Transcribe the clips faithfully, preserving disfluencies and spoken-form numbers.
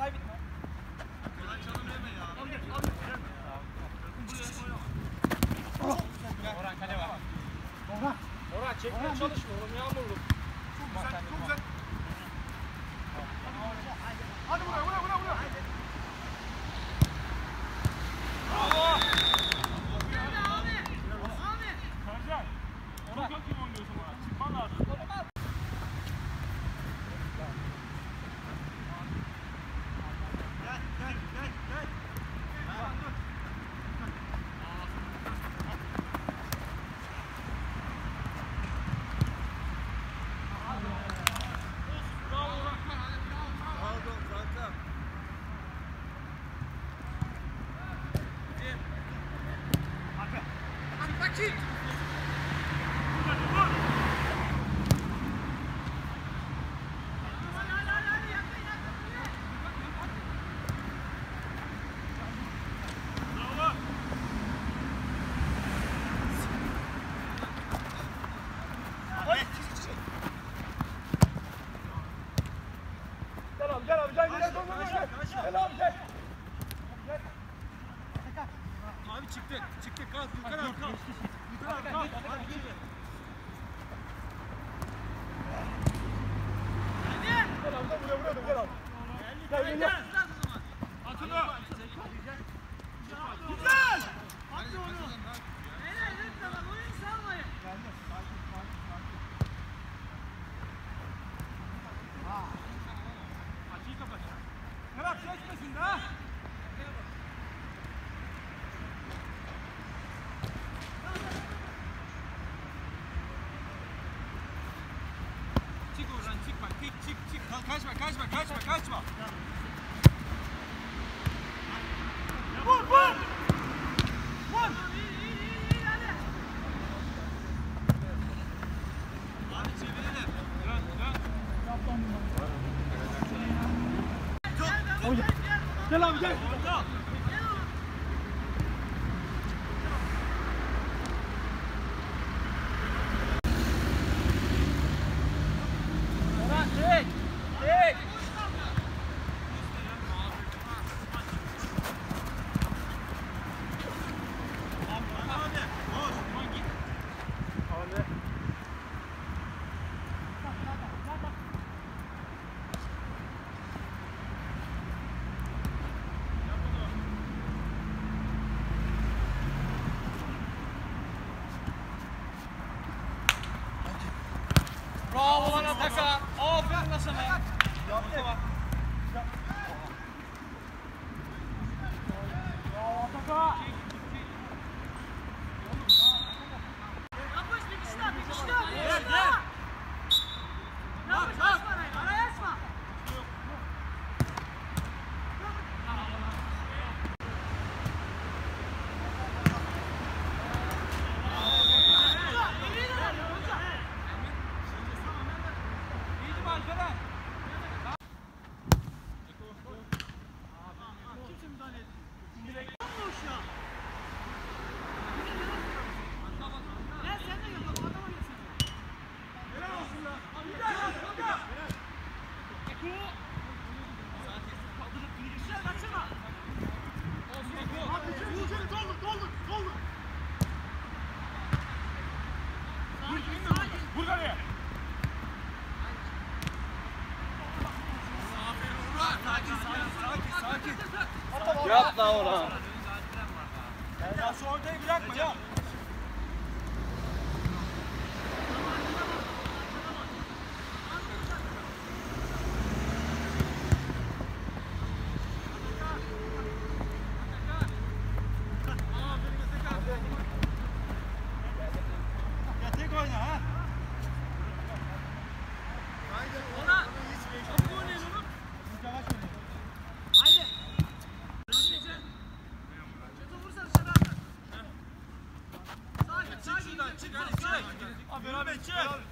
kaybetme. Kolay çalım yeme ya. Al gel, al gel. Orhan kale var. Orhan. Orhan çekmeye çalışma oğlum, yağmurlu. Çok güzel, çok güzel. Hadi buraya, buraya, buraya, buraya. Bravo. Sercan, çok hakim oynuyorsun bana. Çıkman lazım. Gel, gel, gel, gel. Gel abi, gel, gel, gel, gel, gel abi, gel. Gel. Abi çıktık, çıktık, kalk, yukarı abi, kalk. Yukarı abi, kalk. Hadi gel. Gel abi, buraya, buraya, gel abi. Gel, gel. At onu. Güzel. At onu. Helal, lütfen oyun salmayın. Açıyı kapat. Kerap geçmesin de ha. Çık oradan, çık bak, çık, çık, çık. Kaçma, kaçma, kaçma, kaçma. Vur, vur. Vur. Abi çevirelim. Dön, dön. Gel abi, gel. Orhan çek. Çek. Bravo lan Ataka. Aferin lan sana. Yaptı. Bravo Ataka. Yapış bir kişi daha, bir kişi daha, bir Gel, kişi gel. daha. Yapış, açma arayı, arayı açma. İyiydi mi Alperen? Kimse müdahale etmiyor. Boş ya. Gel sen de gel, bak adama gel sen. Helal olsun lan. Gel, gel. Güzel, kaçırma. Abi içeri, içeri, doldur, doldur, doldur. Vur, vur kaleye. Sakin, sakin, sakin, sakin. Yap lan Orhan. Ya şu ortayı bırakma ya. Ya tek oyna ha. Ona. Çabuk oynayın oğlum. Yavaş oynayın. Haydi. Çatı vursa dışarı at. Sakin, sakin. Şuradan çık hadi çık. Abi beraber çık.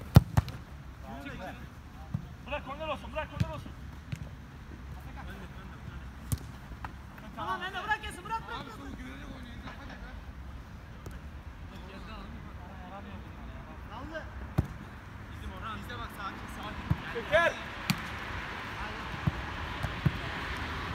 Bırak onlar olsun, bırak onlar olsun. Tamam, ben de bırak yesin, bırak, bırak. Aldı. Bizim Orhan. Bize bak sakin, sakin. Şeker.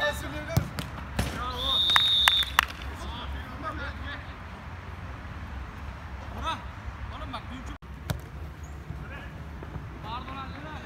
Oğlum bak dünkü pardon anne.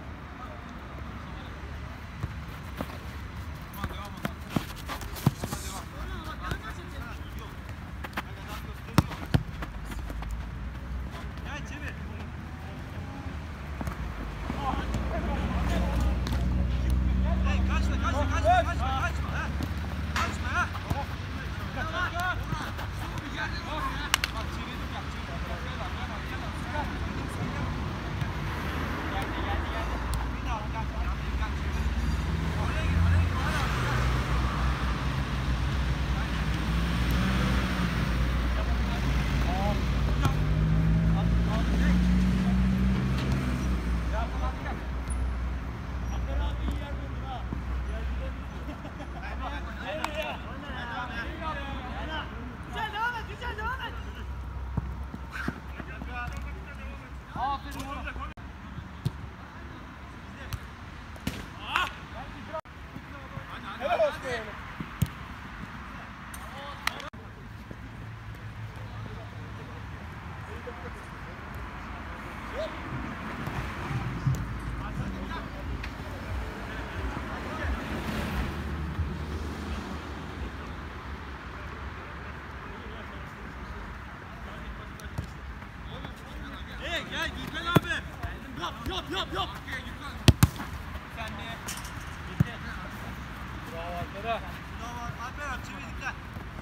Gel Gülkan abi. Yap yap yap yap. Sen de. Bitti. Bravo Alper'e. Bravo Alper abi çevir dikkat.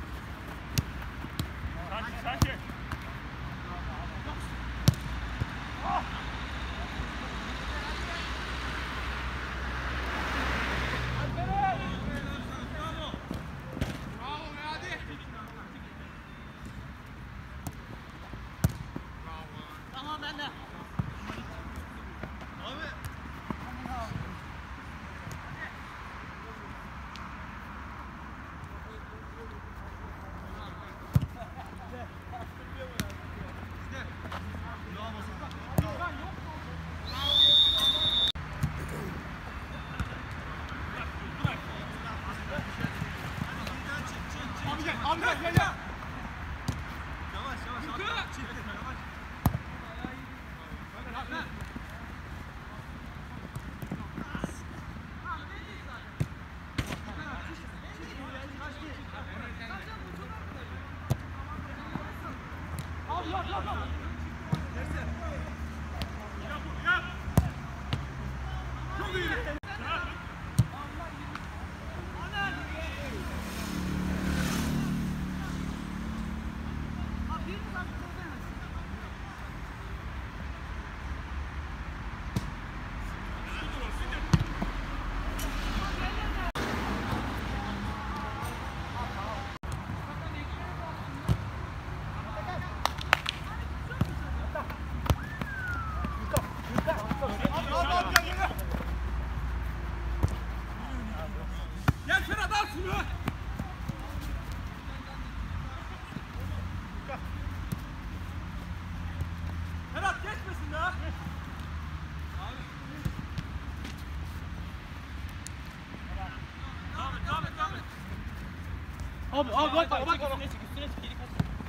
Sanki sanki. Abi gel gel gel. Yavaş yavaş. Yavaş. Yavaş. Çok iyi. Gel Ferhat al şunu. Ferhat geçmesin ya. Abi abi bak bak bak. Üstüne çık üstüne çık. Geri kaç.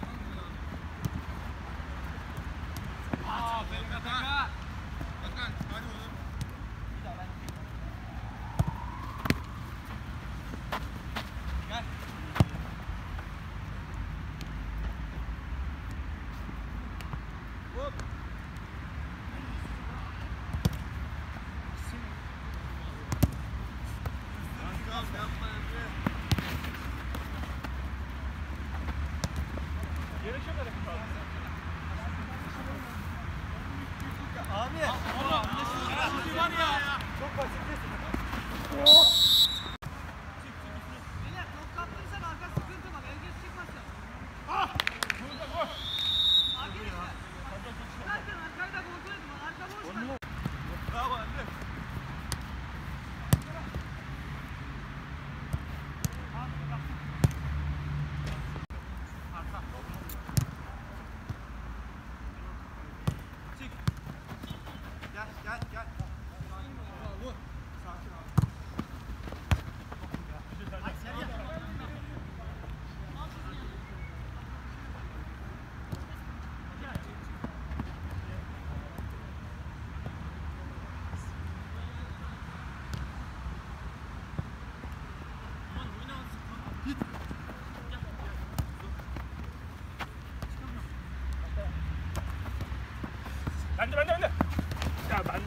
Aferin Atakan. Atakan hadi oğlum. Gel. Hop. Yapma Emre. Gerek yok hareket abi. Abi. Abi var ya. Çok basit. Beyler top kaptırırsan arka sıkıntı bak. Elgesi çıkmasın. Ah! Burada koş. Arka işte. Zaten arkayı da kontrol edin. Arka boş ver. Bravo anne.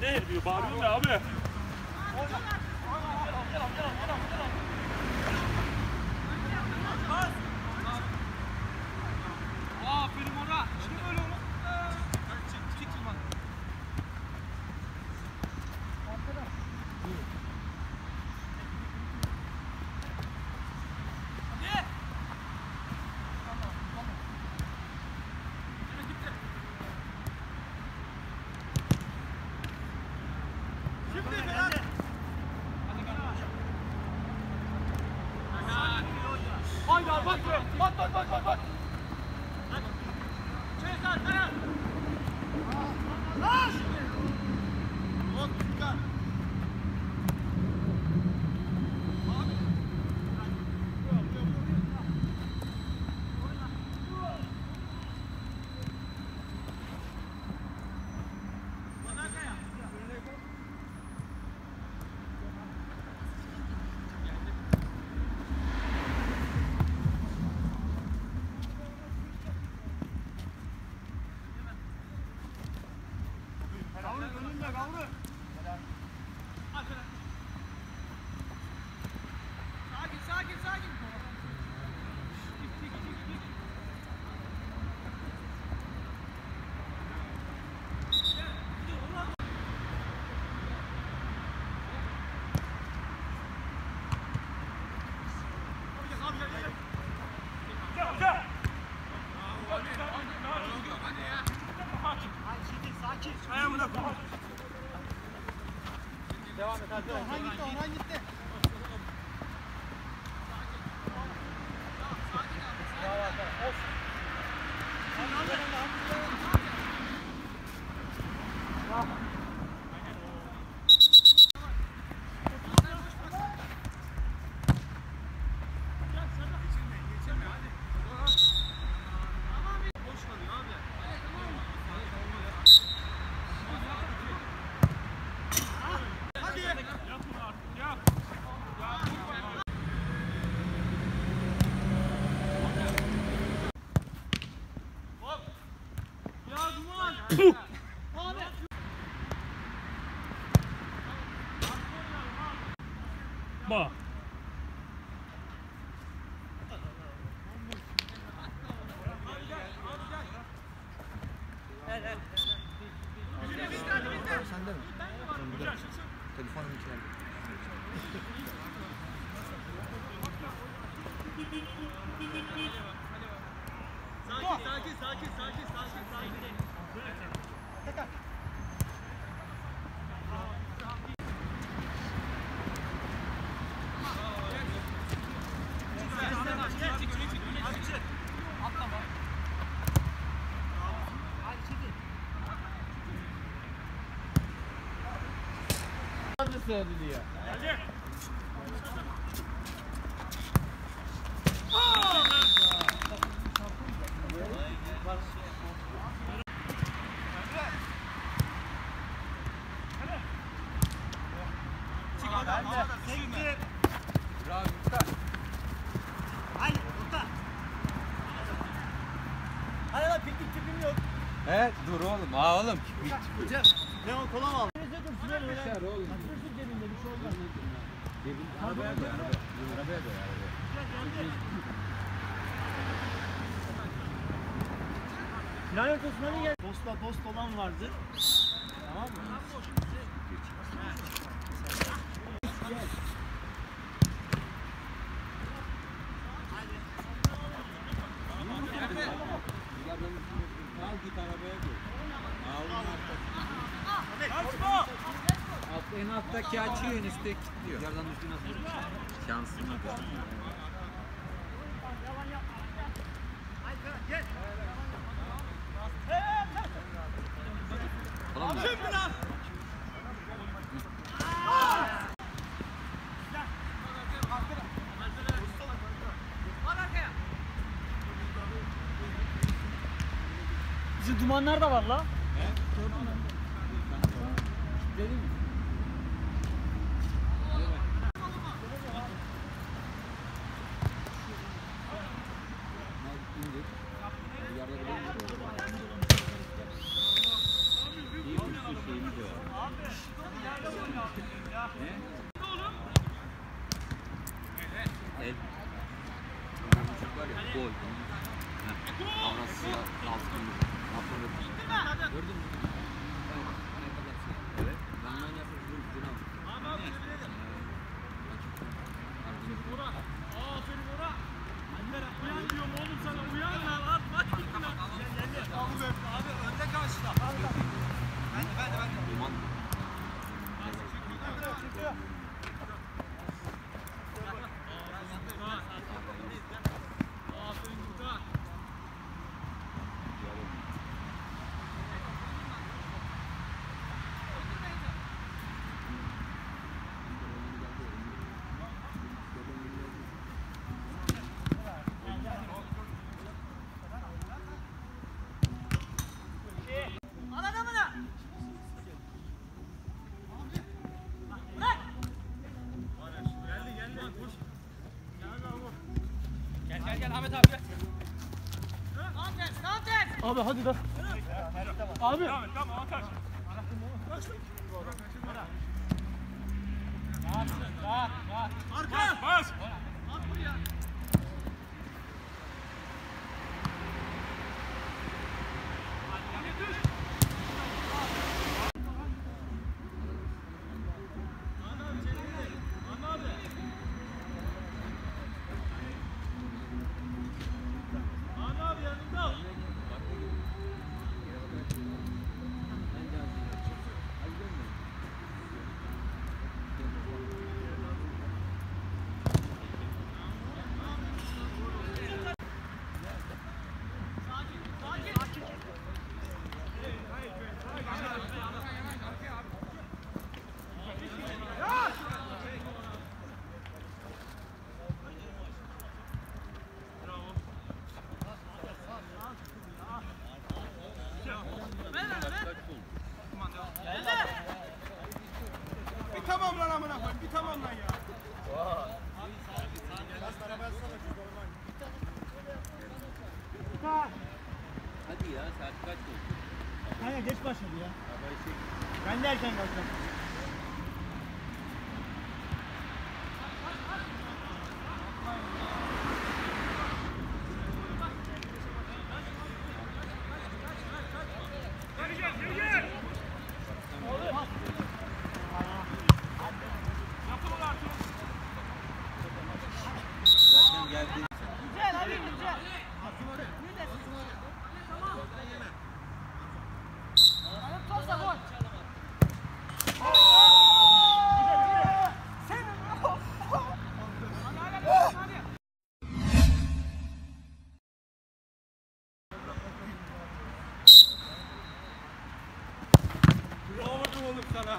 Ne diyor? Bağırıyorsun da abi. Aferin ona. Şimdi öyle onu. Çık çık çık. Haydi bak bak bak bak bak bak. Cezar Ferhat. Aş! Hop dikkat. Sakin sakin sakin. Devam et hadi. Orhan gitti, Orhan gitti. Bravo arkadaşlar. Olsun. Bravo. Bak. Sende mi? Telefonum içeride. Sakin sakin sakin sakin sakin sakin. Tekrar. Nasıl söyledi ya? Bravo Mustafa. Haydi Mustafa. Hadi lan piknik tipim yok. He dur oğlum. Aa oğlum. Hocam ne o kola mı aldın? Düşer oğlum. Açıyorsun cebinde bir şey olmaz. Cebinde arabaya koy arabaya. Arabaya koy arabaya. Final ortasına mı gel? Posta post olan vardı. Tamam mı? Al git arabaya koy. Al Kaçma! Alt, en alttaki açıyor, en üstte kilitliyor. Yerden üstüne nasıl? Şansına da. Tamam mı? Bizim dumanlar da var la. He? Gördün mü? Dedim mi? İyi bir şeyimiz var. El. Çocuk var ya, gol. Heh. Avrasya altın. Altın. Gördün mü? Evet. Ben ben yapıp vurur duram. Bora. Aferin Bora. Uyan diyorum oğlum sana. Uyan lan. At maç bitti lan. Abi önde karşıda. Ben de ben de ben de. Duman. Aferin Gürkan. Al adamını. Geldi geldi. Koş. Gel gel gel Ahmet abi gel. Tam ters, tam ters. Abi hadi da. Abi. Tamam tamam atar. Rahat rahat. Arka. Bas. At buraya. Bir tamam lan amına koyayım. Bir tamam lan ya. Hadi ya, saat kaç oldu? Kanka geç başladı ya. Ben de erken başladım. Zaten geldi. Güzel hadi güzel. Alıp topla gol. Sen hadi hadi hadi. Bravo oğlum sana.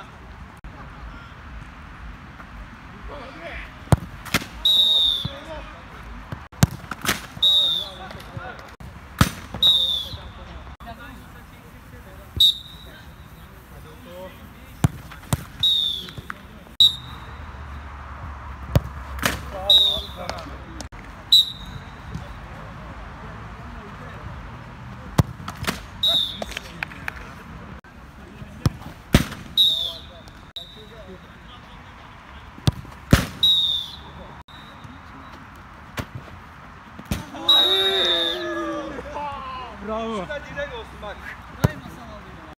Bravo. Şuna direk olsun bak.